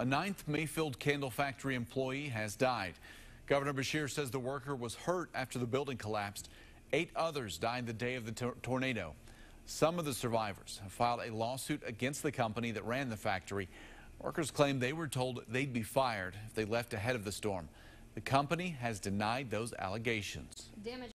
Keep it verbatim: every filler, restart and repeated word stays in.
A ninth Mayfield Candle Factory employee has died. Governor Beshear says the worker was hurt after the building collapsed. Eight others died the day of the tor tornado. Some of the survivors have filed a lawsuit against the company that ran the factory. Workers claim they were told they'd be fired if they left ahead of the storm. The company has denied those allegations. Damage